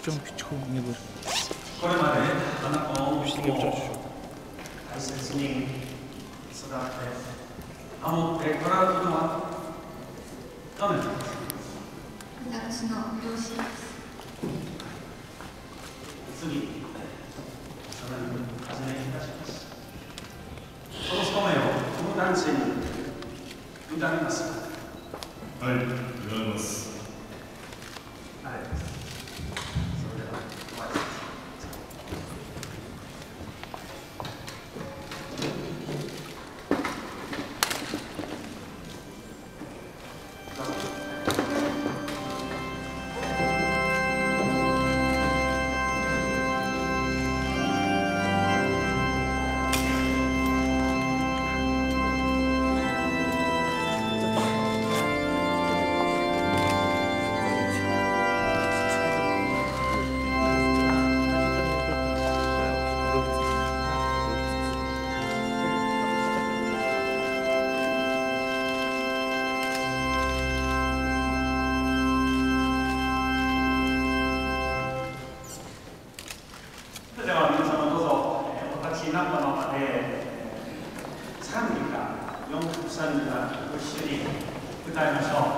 좀 비춰내버려. これまであなたの 비치게 を 붙여주셔. 大切に育て守ってもらうことはどのようですか。 私の両親です。 次、そのように始めいたします。その務めをこの男性に委ねますか。 はい、委ねます。 ありがとうございます。それではお会いしましょう。では皆様どうぞお立ちになったままで賛美歌、4曲賛美歌ご一緒に歌いましょう。